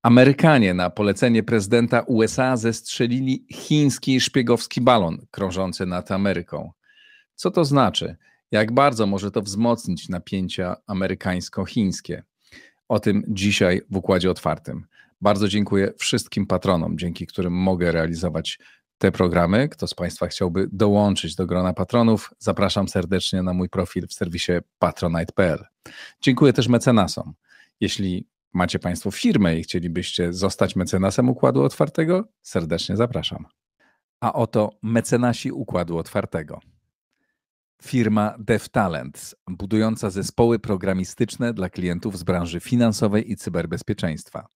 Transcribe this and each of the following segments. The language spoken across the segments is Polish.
Amerykanie na polecenie prezydenta USA zestrzelili chiński szpiegowski balon krążący nad Ameryką. Co to znaczy? Jak bardzo może to wzmocnić napięcia amerykańsko-chińskie? O tym dzisiaj w Układzie Otwartym. Bardzo dziękuję wszystkim patronom, dzięki którym mogę realizować te programy. Kto z Państwa chciałby dołączyć do grona patronów, zapraszam serdecznie na mój profil w serwisie patronite.pl. Dziękuję też mecenasom. Jeśli macie Państwo firmę i chcielibyście zostać mecenasem Układu Otwartego, serdecznie zapraszam. A oto mecenasi Układu Otwartego. Firma DevTalent, budująca zespoły programistyczne dla klientów z branży finansowej i cyberbezpieczeństwa.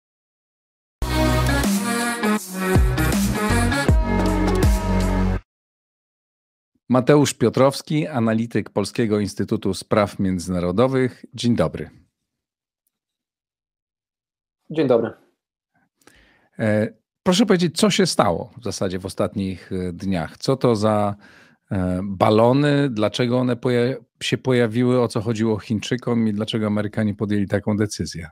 Mateusz Piotrowski, analityk Polskiego Instytutu Spraw Międzynarodowych. Dzień dobry. Dzień dobry. Proszę powiedzieć, co się stało w zasadzie w ostatnich dniach? Co to za balony, dlaczego one się pojawiły, o co chodziło Chińczykom i dlaczego Amerykanie podjęli taką decyzję?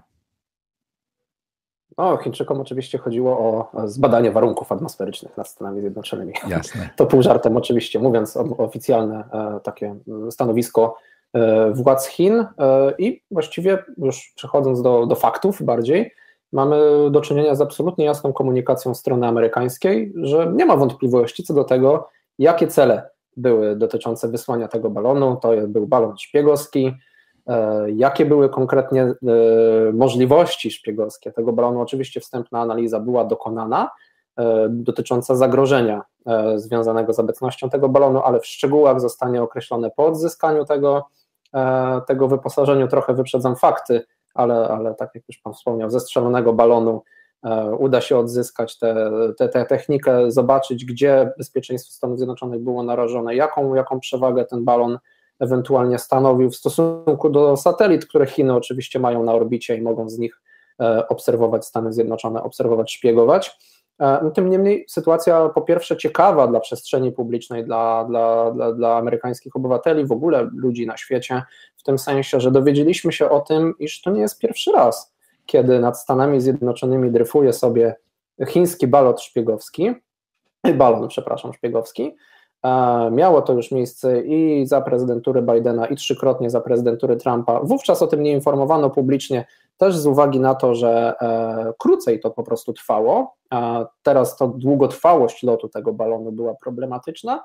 No, Chińczykom oczywiście chodziło o zbadanie warunków atmosferycznych nad Stanami Zjednoczonymi. Jasne. To pół żartem oczywiście, mówiąc oficjalne takie stanowisko władz Chin i właściwie już przechodząc do faktów bardziej, mamy do czynienia z absolutnie jasną komunikacją strony amerykańskiej, że nie ma wątpliwości co do tego, jakie cele były dotyczące wysłania tego balonu. To był balon szpiegowski. Jakie były konkretnie możliwości szpiegowskie tego balonu? Oczywiście wstępna analiza była dokonana dotycząca zagrożenia związanego z obecnością tego balonu, ale w szczegółach zostanie określone po odzyskaniu tego wyposażenia. Trochę wyprzedzam fakty, ale tak jak już Pan wspomniał, zestrzelonego balonu uda się odzyskać tę technikę, zobaczyć, gdzie bezpieczeństwo Stanów Zjednoczonych było narażone, jaką przewagę ten balon ewentualnie stanowił w stosunku do satelit, które Chiny oczywiście mają na orbicie i mogą z nich obserwować Stany Zjednoczone, obserwować, szpiegować. Tym niemniej sytuacja po pierwsze ciekawa dla przestrzeni publicznej, dla amerykańskich obywateli, w ogóle ludzi na świecie, w tym sensie, że dowiedzieliśmy się o tym, iż to nie jest pierwszy raz, kiedy nad Stanami Zjednoczonymi dryfuje sobie chiński balon szpiegowski. Miało to już miejsce i za prezydentury Bidena, i trzykrotnie za prezydentury Trumpa. Wówczas o tym nie informowano publicznie, też z uwagi na to, że krócej to po prostu trwało. Teraz to długotrwałość lotu tego balonu była problematyczna,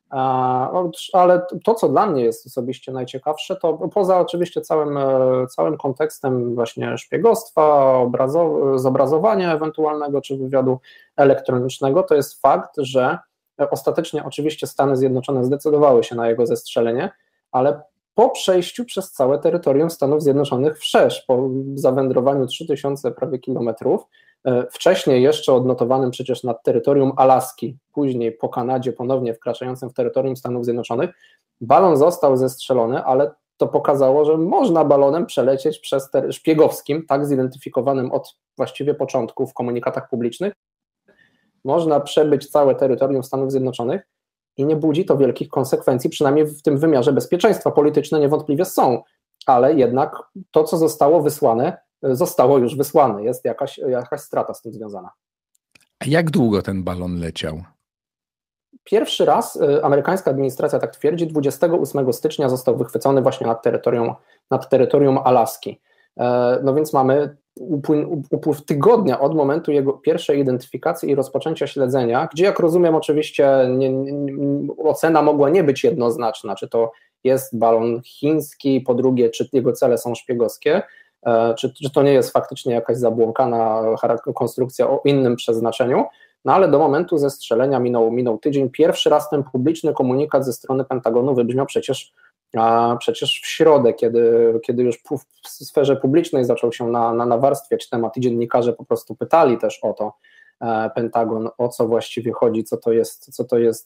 ale to, co dla mnie jest osobiście najciekawsze, to poza oczywiście całym kontekstem właśnie szpiegostwa, zobrazowania ewentualnego czy wywiadu elektronicznego, to jest fakt, że ostatecznie oczywiście Stany Zjednoczone zdecydowały się na jego zestrzelenie, ale po przejściu przez całe terytorium Stanów Zjednoczonych wszerz, po zawędrowaniu 3000 prawie kilometrów, wcześniej jeszcze odnotowanym przecież nad terytorium Alaski, później po Kanadzie ponownie wkraczającym w terytorium Stanów Zjednoczonych, balon został zestrzelony, ale to pokazało, że można balonem przelecieć przez szpiegowskim, tak zidentyfikowanym od właściwie początku w komunikatach publicznych, można przebyć całe terytorium Stanów Zjednoczonych i nie budzi to wielkich konsekwencji, przynajmniej w tym wymiarze bezpieczeństwa. Polityczne niewątpliwie są, ale jednak to, co zostało wysłane, zostało już wysłane. Jest jakaś strata z tym związana. A jak długo ten balon leciał? Pierwszy raz amerykańska administracja tak twierdzi, 28 stycznia został wychwycony właśnie nad terytorium Alaski. No więc mamy upływ tygodnia od momentu jego pierwszej identyfikacji i rozpoczęcia śledzenia, gdzie jak rozumiem oczywiście ocena mogła nie być jednoznaczna, czy to jest balon chiński, po drugie czy jego cele są szpiegowskie, czy to nie jest faktycznie jakaś zabłąkana konstrukcja o innym przeznaczeniu, no ale do momentu zestrzelenia minął tydzień. Pierwszy raz ten publiczny komunikat ze strony Pentagonu wybrzmiał przecież w środę, kiedy już w sferze publicznej zaczął się nawarstwiać temat i dziennikarze po prostu pytali też o to Pentagon, o co właściwie chodzi, co to jest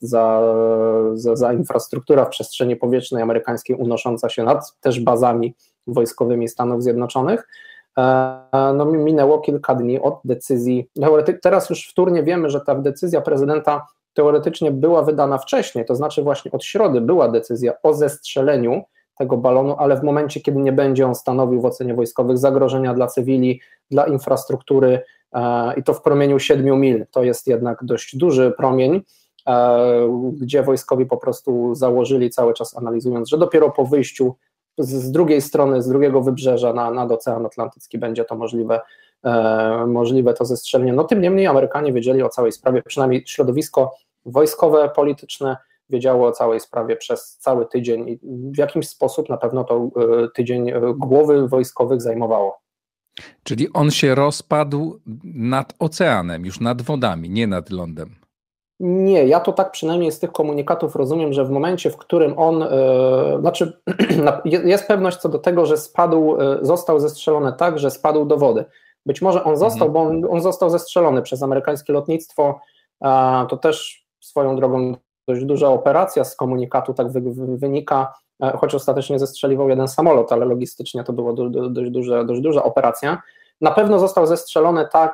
za infrastruktura w przestrzeni powietrznej amerykańskiej unosząca się nad też bazami wojskowymi Stanów Zjednoczonych. No, minęło kilka dni od decyzji, teraz już wtórnie wiemy, że ta decyzja prezydenta teoretycznie była wydana wcześniej, to znaczy właśnie od środy była decyzja o zestrzeleniu tego balonu, ale w momencie, kiedy nie będzie on stanowił w ocenie wojskowych zagrożenia dla cywili, dla infrastruktury i to w promieniu 7 mil, to jest jednak dość duży promień, gdzie wojskowi po prostu założyli, cały czas analizując, że dopiero po wyjściu z drugiej strony, z drugiego wybrzeża nad Ocean Atlantycki będzie to możliwe to zestrzelenie. No tym niemniej Amerykanie wiedzieli o całej sprawie, przynajmniej środowisko wojskowe, polityczne wiedziało o całej sprawie przez cały tydzień i w jakimś sposób na pewno to tydzień głowy wojskowych zajmowało. Czyli on się rozpadł nad oceanem, już nad wodami, nie nad lądem. Nie, ja to tak przynajmniej z tych komunikatów rozumiem, że w momencie, w którym on, znaczy jest pewność co do tego, że został zestrzelony tak, że spadł do wody. Być może on został, bo on został zestrzelony przez amerykańskie lotnictwo, to też swoją drogą dość duża operacja z komunikatu tak wynika, choć ostatecznie zestrzeliwał jeden samolot, ale logistycznie to była dość duża operacja. Na pewno został zestrzelony tak,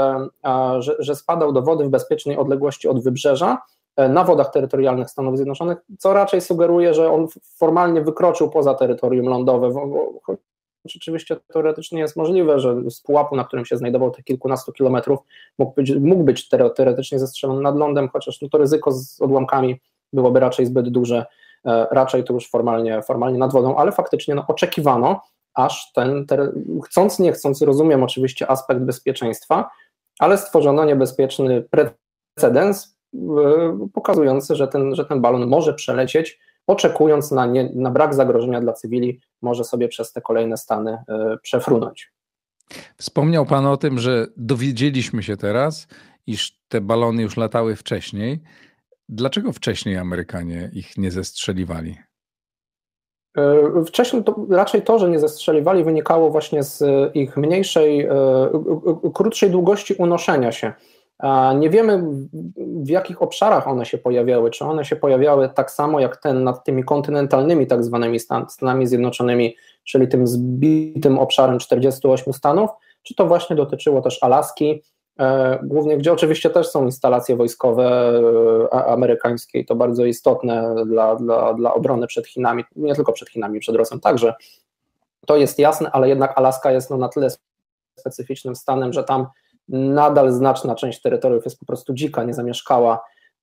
że spadał do wody w bezpiecznej odległości od wybrzeża, na wodach terytorialnych Stanów Zjednoczonych, co raczej sugeruje, że on formalnie wykroczył poza terytorium lądowe, choć oczywiście teoretycznie jest możliwe, że z pułapu, na którym się znajdował te kilkunastu kilometrów, mógł być teoretycznie zestrzelony nad lądem, chociaż to ryzyko z odłamkami byłoby raczej zbyt duże, raczej to już formalnie nad wodą, ale faktycznie oczekiwano, aż chcąc nie chcąc, rozumiem oczywiście aspekt bezpieczeństwa, ale stworzono niebezpieczny precedens pokazujący, że ten balon może przelecieć, oczekując na brak zagrożenia dla cywili, może sobie przez te kolejne stany przefrunąć. Wspomniał Pan o tym, że dowiedzieliśmy się teraz, iż te balony już latały wcześniej. Dlaczego wcześniej Amerykanie ich nie zestrzeliwali? Wcześniej to raczej to, że nie zestrzeliwali, wynikało właśnie z ich krótszej długości unoszenia się. Nie wiemy, w jakich obszarach one się pojawiały, czy one się pojawiały tak samo jak nad tymi kontynentalnymi tak zwanymi Stanami Zjednoczonymi, czyli tym zbitym obszarem 48 stanów, czy to właśnie dotyczyło też Alaski, głównie, gdzie oczywiście też są instalacje wojskowe amerykańskie i to bardzo istotne dla obrony przed Chinami, nie tylko przed Chinami, przed Rosją także, to jest jasne, ale jednak Alaska jest na tyle specyficznym stanem, że tam nadal znaczna część terytoriów jest po prostu dzika, niezamieszkała,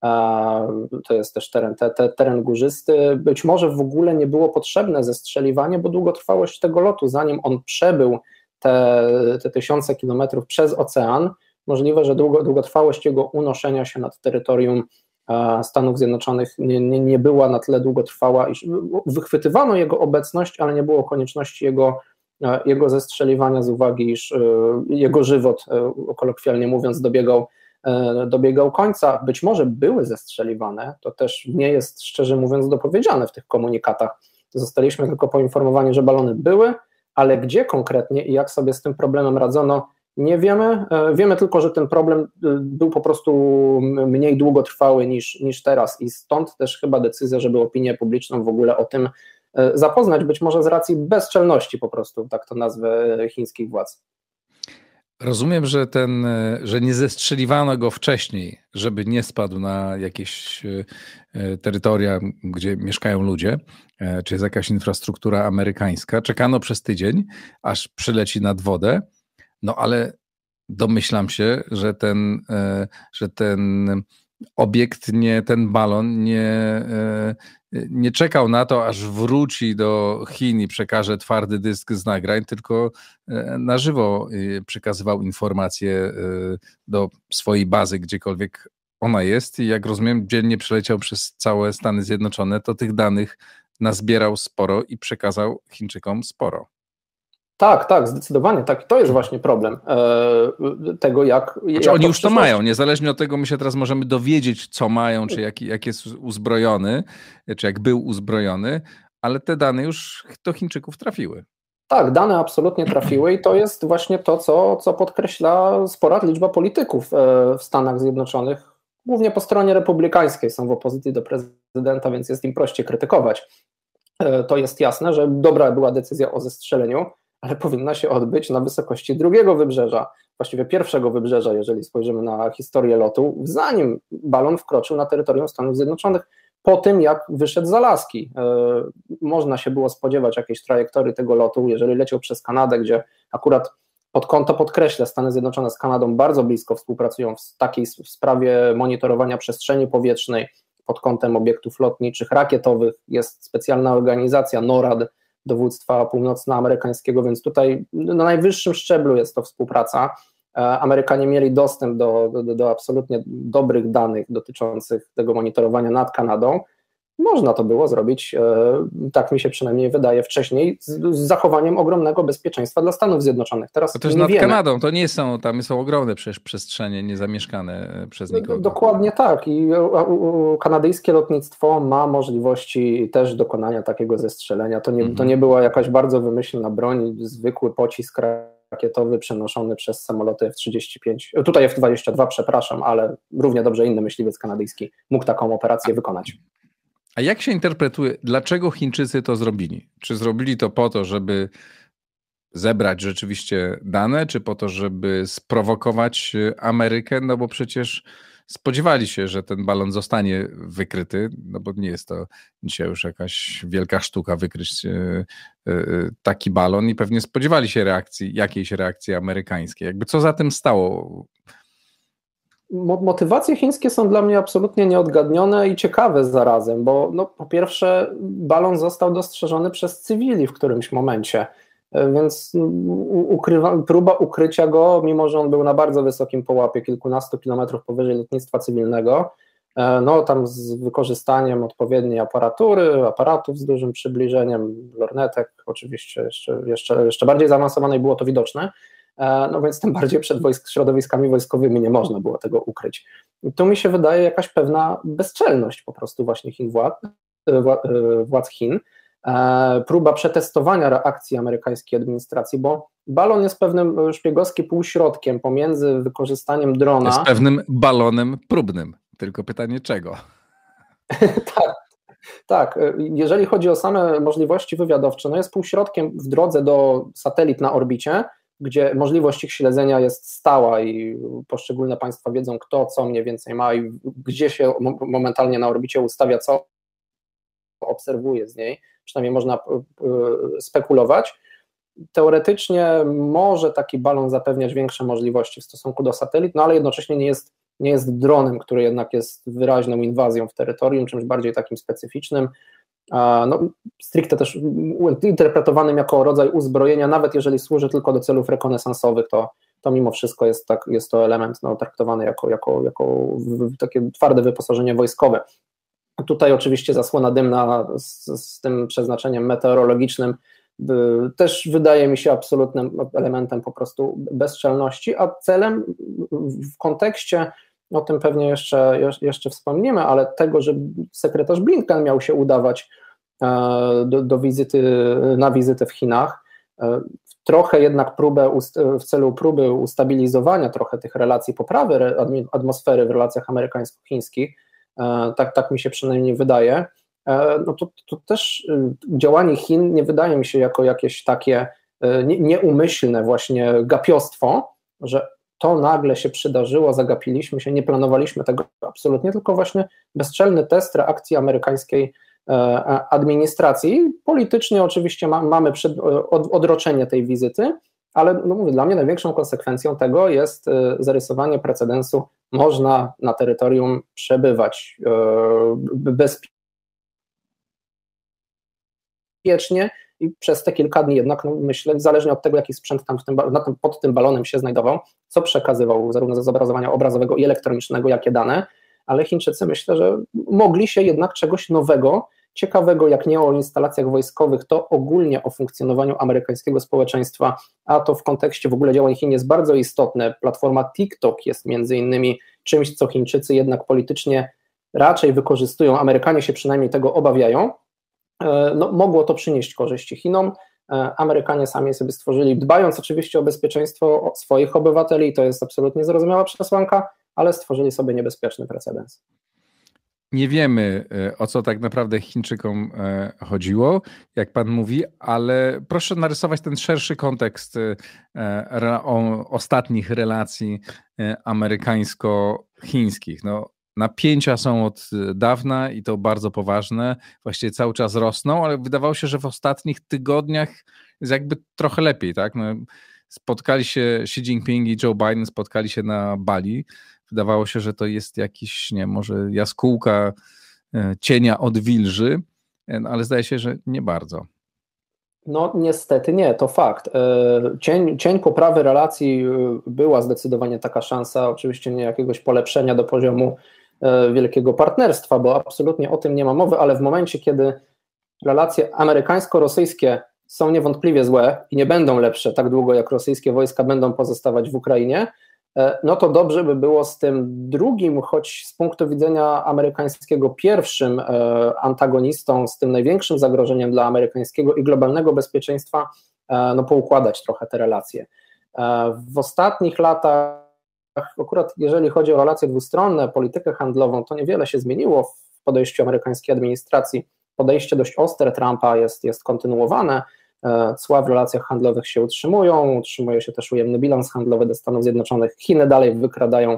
to jest też teren górzysty, być może w ogóle nie było potrzebne zestrzeliwanie, bo długotrwałość tego lotu, zanim on przebył te tysiące kilometrów przez ocean, możliwe, że długotrwałość jego unoszenia się nad terytorium Stanów Zjednoczonych nie była na tyle długotrwała, iż wychwytywano jego obecność, ale nie było konieczności jego zestrzeliwania z uwagi, iż jego żywot, kolokwialnie mówiąc, dobiegał końca. Być może były zestrzeliwane, to też nie jest, szczerze mówiąc, dopowiedziane w tych komunikatach. Zostaliśmy tylko poinformowani, że balony były, ale gdzie konkretnie i jak sobie z tym problemem radzono, nie wiemy. Wiemy tylko, że ten problem był po prostu mniej długotrwały niż teraz i stąd też chyba decyzja, żeby opinię publiczną w ogóle o tym zapoznać, być może z racji bezczelności po prostu, tak to nazwę, chińskich władz. Rozumiem, że nie zestrzeliwano go wcześniej, żeby nie spadł na jakieś terytoria, gdzie mieszkają ludzie, czy jest jakaś infrastruktura amerykańska. Czekano przez tydzień, aż przyleci nad wodę, no ale domyślam się, że ten obiekt, ten balon nie czekał na to, aż wróci do Chin i przekaże twardy dysk z nagrań, tylko na żywo przekazywał informacje do swojej bazy, gdziekolwiek ona jest i jak rozumiem, dziennie przeleciał przez całe Stany Zjednoczone, to tych danych nazbierał sporo i przekazał Chińczykom sporo. Tak, zdecydowanie. Tak. To jest właśnie problem tego, jak... Znaczy oni już to mają, niezależnie od tego my się teraz możemy dowiedzieć, co mają, czy jak jest uzbrojony, czy jak był uzbrojony, ale te dane już do Chińczyków trafiły. Tak, dane absolutnie trafiły i to jest właśnie to, co podkreśla spora liczba polityków w Stanach Zjednoczonych, głównie po stronie republikańskiej, są w opozycji do prezydenta, więc jest im prościej krytykować. To jest jasne, że dobra była decyzja o zestrzeleniu, ale powinna się odbyć na wysokości drugiego wybrzeża, właściwie pierwszego wybrzeża, jeżeli spojrzymy na historię lotu, zanim balon wkroczył na terytorium Stanów Zjednoczonych, po tym, jak wyszedł z Alaski. Można się było spodziewać jakiejś trajektorii tego lotu, jeżeli leciał przez Kanadę, gdzie akurat podkreślę, Stany Zjednoczone z Kanadą bardzo blisko współpracują w takiej sprawie monitorowania przestrzeni powietrznej pod kątem obiektów lotniczych, rakietowych. Jest specjalna organizacja NORAD, dowództwa północnoamerykańskiego, więc tutaj na najwyższym szczeblu jest to współpraca. Amerykanie mieli dostęp do absolutnie dobrych danych dotyczących tego monitorowania nad Kanadą. Można to było zrobić, tak mi się przynajmniej wydaje, wcześniej, z zachowaniem ogromnego bezpieczeństwa dla Stanów Zjednoczonych. Teraz to też nad Kanadą, to nie są, tam są ogromne przecież przestrzenie niezamieszkane przez nikogo. Dokładnie tak i kanadyjskie lotnictwo ma możliwości też dokonania takiego zestrzelenia. To nie była jakaś bardzo wymyślna broń, zwykły pocisk rakietowy przenoszony przez samoloty F-35, tutaj F-22, przepraszam, ale równie dobrze inny myśliwiec kanadyjski mógł taką operację wykonać. A jak się interpretuje, dlaczego Chińczycy to zrobili? Czy zrobili to po to, żeby zebrać rzeczywiście dane, czy po to, żeby sprowokować Amerykę? No bo przecież spodziewali się, że ten balon zostanie wykryty, no bo nie jest to dzisiaj już jakaś wielka sztuka wykryć taki balon i pewnie spodziewali się jakiejś reakcji amerykańskiej. Jakby co za tym stało? Motywacje chińskie są dla mnie absolutnie nieodgadnione i ciekawe zarazem, bo po pierwsze balon został dostrzeżony przez cywili w którymś momencie, więc próba ukrycia go, mimo że on był na bardzo wysokim połapie, kilkunastu kilometrów powyżej lotnictwa cywilnego, tam z wykorzystaniem odpowiedniej aparatów z dużym przybliżeniem, lornetek, oczywiście jeszcze bardziej zaawansowanej było to widoczne, więc tym bardziej przed środowiskami wojskowymi nie można było tego ukryć. I tu mi się wydaje jakaś pewna bezczelność po prostu właśnie władz Chin, próba przetestowania reakcji amerykańskiej administracji, bo balon jest pewnym szpiegowskim półśrodkiem pomiędzy wykorzystaniem drona. Jest pewnym balonem próbnym, tylko pytanie czego? Tak. Jeżeli chodzi o same możliwości wywiadowcze, jest półśrodkiem w drodze do satelit na orbicie, gdzie możliwość ich śledzenia jest stała i poszczególne państwa wiedzą, kto co mniej więcej ma i gdzie się momentalnie na orbicie ustawia, co obserwuje z niej, przynajmniej można spekulować. Teoretycznie może taki balon zapewniać większe możliwości w stosunku do satelit, ale jednocześnie nie jest dronem, który jednak jest wyraźną inwazją w terytorium, czymś bardziej takim specyficznym, stricte też interpretowanym jako rodzaj uzbrojenia, nawet jeżeli służy tylko do celów rekonesansowych, to mimo wszystko jest to element traktowany jako takie twarde wyposażenie wojskowe. Tutaj oczywiście zasłona dymna z tym przeznaczeniem meteorologicznym też wydaje mi się absolutnym elementem po prostu bezczelności, a celem w kontekście, o tym pewnie jeszcze wspomnimy, ale tego, że sekretarz Blinken miał się udawać na wizytę w Chinach, trochę jednak w celu próby ustabilizowania trochę tych relacji, poprawy atmosfery w relacjach amerykańsko-chińskich, tak mi się przynajmniej wydaje, to też działanie Chin nie wydaje mi się jako jakieś takie nieumyślne właśnie gapiostwo, że to nagle się przydarzyło, zagapiliśmy się, nie planowaliśmy tego absolutnie, tylko właśnie bezczelny test reakcji amerykańskiej administracji. Politycznie oczywiście mamy odroczenie tej wizyty, ale mówię, dla mnie największą konsekwencją tego jest zarysowanie precedensu, można na terytorium przebywać bezpiecznie i przez te kilka dni jednak, myślę, zależnie od tego, jaki sprzęt tam pod tym balonem się znajdował, co przekazywał zarówno ze zobrazowania obrazowego i elektronicznego, jakie dane, ale Chińczycy myślę, że mogli się jednak czegoś nowego, ciekawego, jak nie o instalacjach wojskowych, to ogólnie o funkcjonowaniu amerykańskiego społeczeństwa, a to w kontekście w ogóle działań Chin jest bardzo istotne. Platforma TikTok jest między innymi czymś, co Chińczycy jednak politycznie raczej wykorzystują, Amerykanie się przynajmniej tego obawiają. Mogło to przynieść korzyści Chinom, Amerykanie sami sobie stworzyli, dbając oczywiście o bezpieczeństwo swoich obywateli, to jest absolutnie zrozumiała przesłanka, ale stworzyli sobie niebezpieczny precedens. Nie wiemy, o co tak naprawdę Chińczykom chodziło, jak pan mówi, ale proszę narysować ten szerszy kontekst ostatnich relacji amerykańsko-chińskich. napięcia są od dawna i to bardzo poważne, właściwie cały czas rosną, ale wydawało się, że w ostatnich tygodniach jest jakby trochę lepiej, tak? No, spotkali się Xi Jinping i Joe Biden, spotkali się na Bali. Wydawało się, że to jest jakiś, nie, może jaskółka cienia od wilży, ale zdaje się, że nie bardzo. No niestety nie, to fakt. Cień poprawy relacji była zdecydowanie taka szansa, oczywiście nie jakiegoś polepszenia do poziomu wielkiego partnerstwa, bo absolutnie o tym nie ma mowy, ale w momencie, kiedy relacje amerykańsko-rosyjskie są niewątpliwie złe i nie będą lepsze tak długo, jak rosyjskie wojska będą pozostawać w Ukrainie, no to dobrze by było z tym drugim, choć z punktu widzenia amerykańskiego pierwszym antagonistą, z tym największym zagrożeniem dla amerykańskiego i globalnego bezpieczeństwa, no poukładać trochę te relacje. W ostatnich latach, akurat jeżeli chodzi o relacje dwustronne, politykę handlową, to niewiele się zmieniło w podejściu amerykańskiej administracji. Podejście dość ostre Trumpa jest kontynuowane, cła w relacjach handlowych się utrzymuje się też ujemny bilans handlowy do Stanów Zjednoczonych. Chiny dalej wykradają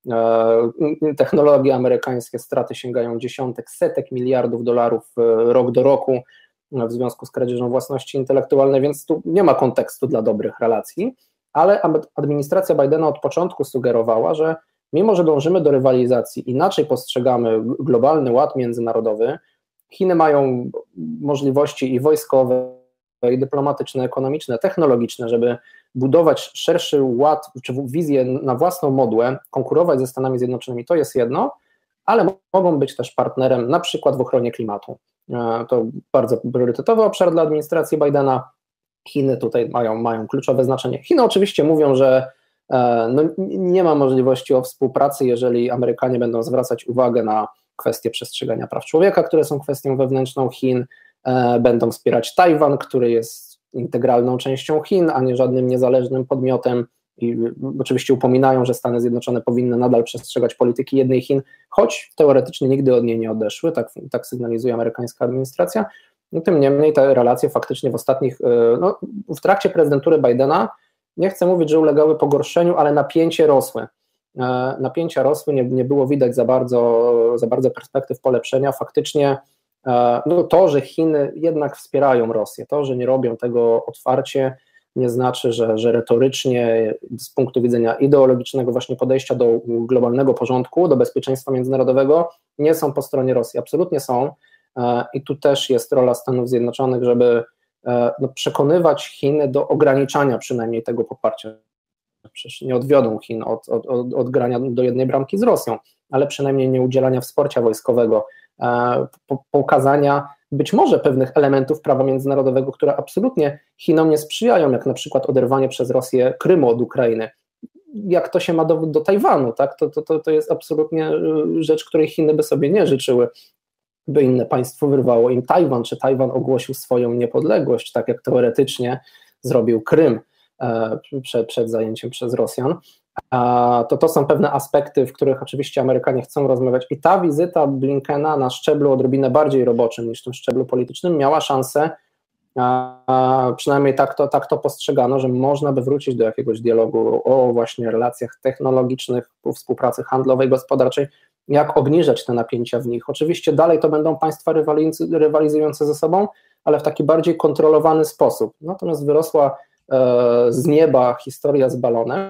technologie amerykańskie, straty sięgają dziesiątek, setek miliardów dolarów rok do roku w związku z kradzieżą własności intelektualnej, więc tu nie ma kontekstu dla dobrych relacji, ale administracja Bidena od początku sugerowała, że mimo że dążymy do rywalizacji, inaczej postrzegamy globalny ład międzynarodowy, Chiny mają możliwości i wojskowe, i dyplomatyczne, ekonomiczne, technologiczne, żeby budować szerszy ład, czy wizję na własną modłę, konkurować ze Stanami Zjednoczonymi, to jest jedno, ale mogą być też partnerem na przykład w ochronie klimatu. To bardzo priorytetowy obszar dla administracji Bidena. Chiny tutaj mają kluczowe znaczenie. Chiny oczywiście mówią, że no, nie ma możliwości o współpracy, jeżeli Amerykanie będą zwracać uwagę na kwestie przestrzegania praw człowieka, które są kwestią wewnętrzną Chin, będą wspierać Tajwan, który jest integralną częścią Chin, a nie żadnym niezależnym podmiotem i oczywiście upominają, że Stany Zjednoczone powinny nadal przestrzegać polityki jednej Chin, choć teoretycznie nigdy od niej nie odeszły, tak sygnalizuje amerykańska administracja. No, tym niemniej te relacje faktycznie w trakcie prezydentury Bidena, nie chcę mówić, że ulegały pogorszeniu, ale napięcia rosły, nie było widać za bardzo perspektyw polepszenia. Faktycznie no to, że Chiny jednak wspierają Rosję, to, że nie robią tego otwarcie, nie znaczy, że retorycznie z punktu widzenia ideologicznego właśnie podejścia do globalnego porządku, do bezpieczeństwa międzynarodowego nie są po stronie Rosji. Absolutnie są i tu też jest rola Stanów Zjednoczonych, żeby przekonywać Chiny do ograniczania przynajmniej tego poparcia. Przecież nie odwiodą Chin od grania do jednej bramki z Rosją, ale przynajmniej nie udzielania wsparcia wojskowego, pokazania być może pewnych elementów prawa międzynarodowego, które absolutnie Chinom nie sprzyjają, jak na przykład oderwanie przez Rosję Krymu od Ukrainy. Jak to się ma do Tajwanu, tak? To jest absolutnie rzecz, której Chiny by sobie nie życzyły, by inne państwo wyrwało im Tajwan, czy Tajwan ogłosił swoją niepodległość, tak jak teoretycznie zrobił Krym przed zajęciem przez Rosjan. To są pewne aspekty, w których oczywiście Amerykanie chcą rozmawiać i ta wizyta Blinkena na szczeblu odrobinę bardziej roboczym niż tym szczeblu politycznym miała szansę, przynajmniej tak to postrzegano, że można by wrócić do jakiegoś dialogu o właśnie relacjach technologicznych, współpracy handlowej, gospodarczej, jak obniżać te napięcia w nich. Oczywiście dalej to będą państwa rywalizujące ze sobą, ale w taki bardziej kontrolowany sposób. Natomiast wyrosła z nieba historia z balonem,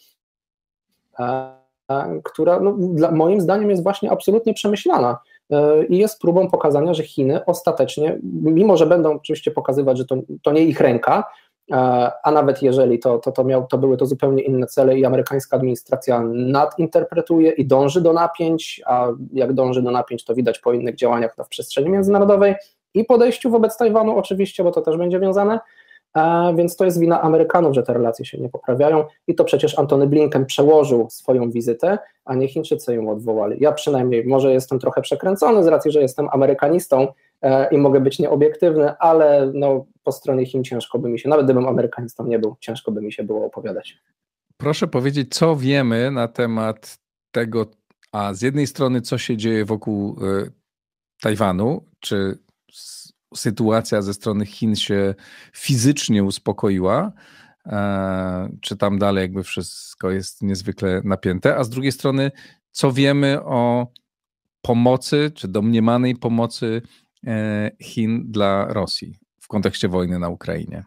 która moim zdaniem jest właśnie absolutnie przemyślana i jest próbą pokazania, że Chiny ostatecznie, mimo że będą oczywiście pokazywać, że to nie ich ręka, a nawet jeżeli to były to zupełnie inne cele i amerykańska administracja nadinterpretuje i dąży do napięć, a jak dąży do napięć, to widać po innych działaniach w przestrzeni międzynarodowej i podejściu wobec Tajwanu oczywiście, bo to też będzie wiązane, więc to jest wina Amerykanów, że te relacje się nie poprawiają i to przecież Antony Blinken przełożył swoją wizytę, a nie Chińczycy ją odwołali. Ja przynajmniej, może jestem trochę przekręcony z racji, że jestem amerykanistą i mogę być nieobiektywny, ale po stronie Chin ciężko by mi się, nawet gdybym amerykanistą nie był, ciężko by mi się było opowiadać. Proszę powiedzieć, co wiemy na temat tego, a z jednej strony co się dzieje wokół Tajwanu, czy sytuacja ze strony Chin się fizycznie uspokoiła, czy tam dalej jakby wszystko jest niezwykle napięte, a z drugiej strony, co wiemy o pomocy, czy domniemanej pomocy Chin dla Rosji w kontekście wojny na Ukrainie?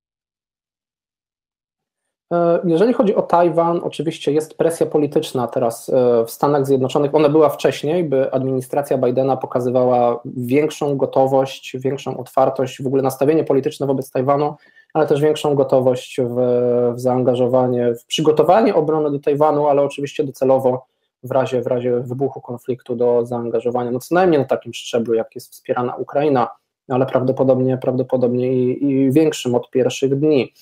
Jeżeli chodzi o Tajwan, oczywiście jest presja polityczna teraz w Stanach Zjednoczonych. Ona była wcześniej, by administracja Bidena pokazywała większą gotowość, większą otwartość, w ogóle nastawienie polityczne wobec Tajwanu, ale też większą gotowość w zaangażowanie, w przygotowanie obrony do Tajwanu, ale oczywiście docelowo w razie wybuchu konfliktu do zaangażowania, no co najmniej na takim szczeblu, jak jest wspierana Ukraina, ale prawdopodobnie i większym od pierwszych dni.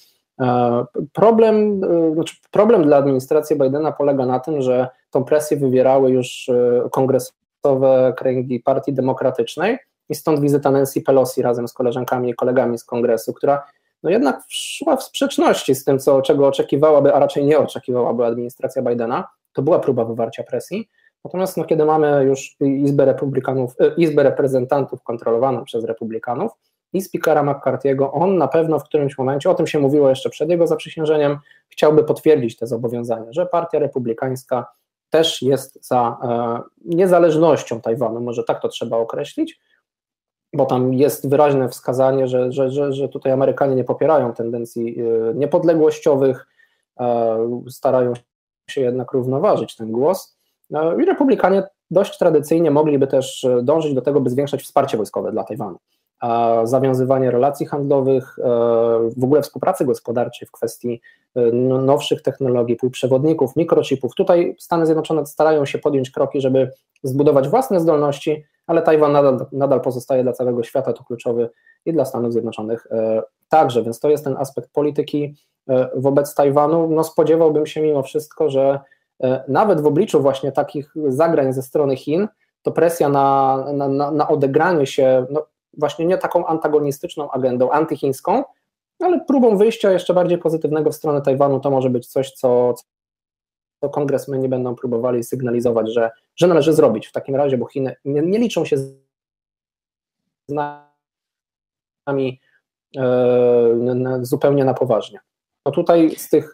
Problem dla administracji Bidena polega na tym, że tą presję wywierały już kongresowe kręgi Partii Demokratycznej i stąd wizyta Nancy Pelosi razem z koleżankami i kolegami z kongresu, która no jednak szła w sprzeczności z tym, czego oczekiwałaby, a raczej nie oczekiwałaby administracja Bidena. To była próba wywarcia presji. Natomiast no, kiedy mamy już Izbę Reprezentantów kontrolowaną przez Republikanów i speakera McCarthy'ego, on na pewno w którymś momencie, o tym się mówiło jeszcze przed jego zaprzysiężeniem, chciałby potwierdzić te zobowiązania, że Partia Republikańska też jest za niezależnością Tajwanu, może tak to trzeba określić, bo tam jest wyraźne wskazanie, że tutaj Amerykanie nie popierają tendencji niepodległościowych, starają się jednak równoważyć ten głos. I Republikanie dość tradycyjnie mogliby też dążyć do tego, by zwiększać wsparcie wojskowe dla Tajwanu. Zawiązywanie relacji handlowych, w ogóle współpracy gospodarczej w kwestii nowszych technologii, półprzewodników, mikrochipów. Tutaj Stany Zjednoczone starają się podjąć kroki, żeby zbudować własne zdolności, ale Tajwan nadal pozostaje dla całego świata to kluczowy i dla Stanów Zjednoczonych także, więc to jest ten aspekt polityki wobec Tajwanu. No spodziewałbym się mimo wszystko, że nawet w obliczu właśnie takich zagrań ze strony Chin, to presja na odegranie się, no właśnie nie taką antagonistyczną agendą antychińską, ale próbą wyjścia jeszcze bardziej pozytywnego w stronę Tajwanu, to może być coś, co kongresmeni będą próbowali sygnalizować, że należy zrobić w takim razie, bo Chiny nie liczą się z nami zupełnie na poważnie. No tutaj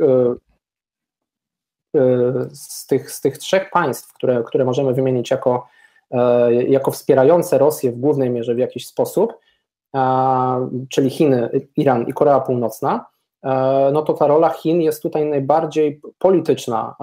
z tych trzech państw, które możemy wymienić jako wspierające Rosję w głównej mierze w jakiś sposób, czyli Chiny, Iran i Korea Północna, no to ta rola Chin jest tutaj najbardziej polityczna,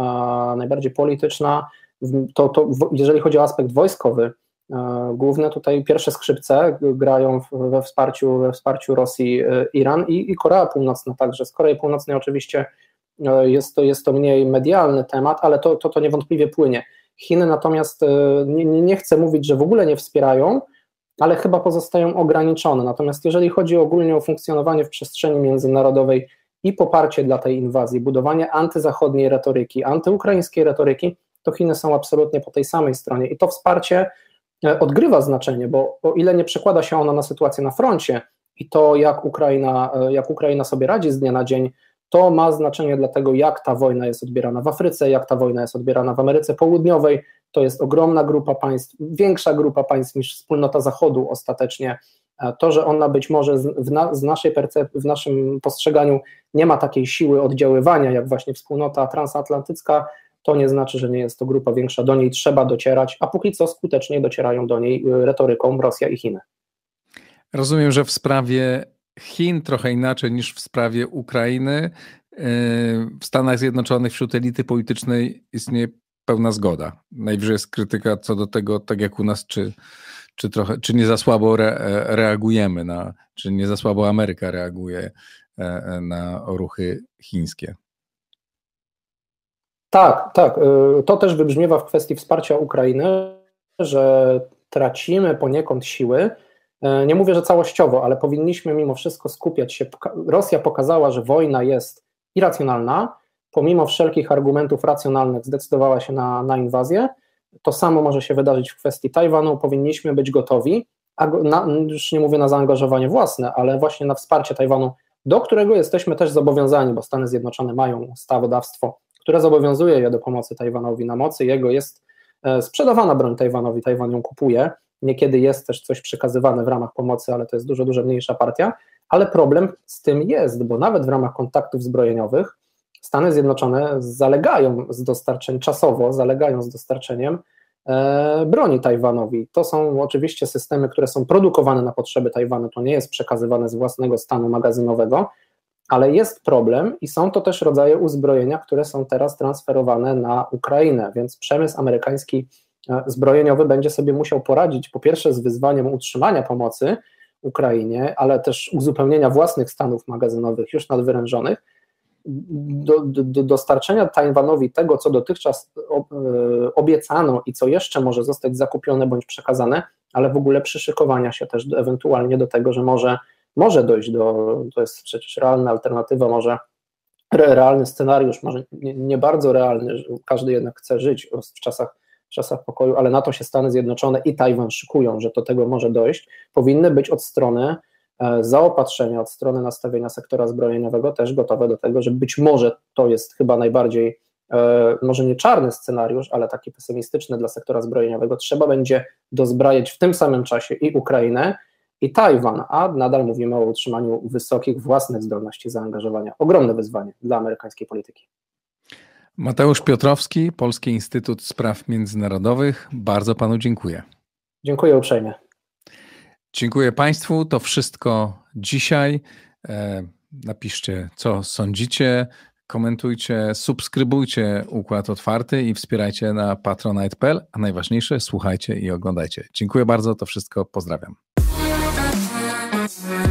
jeżeli chodzi o aspekt wojskowy, główne tutaj pierwsze skrzypce grają we wsparciu Rosji Iran i Korea Północna także. Z Korei Północnej oczywiście jest to mniej medialny temat, ale to niewątpliwie płynie. Chiny natomiast nie chcę mówić, że w ogóle nie wspierają, ale chyba pozostają ograniczone. Natomiast jeżeli chodzi ogólnie o funkcjonowanie w przestrzeni międzynarodowej i poparcie dla tej inwazji, budowanie antyzachodniej retoryki, antyukraińskiej retoryki, to Chiny są absolutnie po tej samej stronie i to wsparcie odgrywa znaczenie, bo o ile nie przekłada się ono na sytuację na froncie i to jak Ukraina sobie radzi z dnia na dzień, to ma znaczenie dla tego, jak ta wojna jest odbierana w Afryce, jak ta wojna jest odbierana w Ameryce Południowej. To jest ogromna grupa państw, większa grupa państw niż wspólnota Zachodu ostatecznie. To, że ona być może w naszym postrzeganiu nie ma takiej siły oddziaływania, jak właśnie wspólnota transatlantycka, to nie znaczy, że nie jest to grupa większa. Do niej trzeba docierać, a póki co skutecznie docierają do niej retoryką Rosja i Chiny. Rozumiem, że w sprawie Chin trochę inaczej niż w sprawie Ukrainy. W Stanach Zjednoczonych wśród elity politycznej istnieje pełna zgoda. Najwyżej jest krytyka co do tego, tak jak u nas, czy nie za słabo reagujemy, czy nie za słabo Ameryka reaguje na ruchy chińskie. Tak. To też wybrzmiewa w kwestii wsparcia Ukrainy, że tracimy poniekąd siły. Nie mówię, że całościowo, ale powinniśmy mimo wszystko skupiać się. Rosja pokazała, że wojna jest irracjonalna, pomimo wszelkich argumentów racjonalnych zdecydowała się na inwazję. To samo może się wydarzyć w kwestii Tajwanu, powinniśmy być gotowi, już nie mówię na zaangażowanie własne, ale właśnie na wsparcie Tajwanu, do którego jesteśmy też zobowiązani, bo Stany Zjednoczone mają ustawodawstwo, które zobowiązuje je do pomocy Tajwanowi. Na mocy jego jest sprzedawana broń Tajwanowi, Tajwan ją kupuje. Niekiedy jest też coś przekazywane w ramach pomocy, ale to jest dużo mniejsza partia, ale problem z tym jest, bo nawet w ramach kontaktów zbrojeniowych Stany Zjednoczone czasowo zalegają z dostarczeniem broni Tajwanowi. To są oczywiście systemy, które są produkowane na potrzeby Tajwanu, to nie jest przekazywane z własnego stanu magazynowego, ale jest problem i są to też rodzaje uzbrojenia, które są teraz transferowane na Ukrainę, więc przemysł amerykański zbrojeniowy będzie sobie musiał poradzić po pierwsze z wyzwaniem utrzymania pomocy Ukrainie, ale też uzupełnienia własnych stanów magazynowych już nadwyrężonych, do dostarczenia Tajwanowi tego, co dotychczas obiecano i co jeszcze może zostać zakupione bądź przekazane, ale w ogóle przyszykowania się też ewentualnie do tego, że może dojść to jest przecież realna alternatywa, może realny scenariusz, może nie bardzo realny, że każdy jednak chce żyć w czasach pokoju, ale na to się Stany Zjednoczone i Tajwan szykują, że do tego może dojść, powinny być od strony zaopatrzenia, od strony nastawienia sektora zbrojeniowego też gotowe do tego, że być może to jest chyba najbardziej, może nie czarny scenariusz, ale taki pesymistyczny dla sektora zbrojeniowego, trzeba będzie dozbrajać w tym samym czasie i Ukrainę, i Tajwan, a nadal mówimy o utrzymaniu wysokich własnych zdolności zaangażowania. Ogromne wyzwanie dla amerykańskiej polityki. Mateusz Piotrowski, Polski Instytut Spraw Międzynarodowych. Bardzo panu dziękuję. Dziękuję uprzejmie. Dziękuję państwu. To wszystko dzisiaj. Napiszcie, co sądzicie, komentujcie, subskrybujcie Układ Otwarty i wspierajcie na patronite.pl, a najważniejsze, słuchajcie i oglądajcie. Dziękuję bardzo. To wszystko. Pozdrawiam.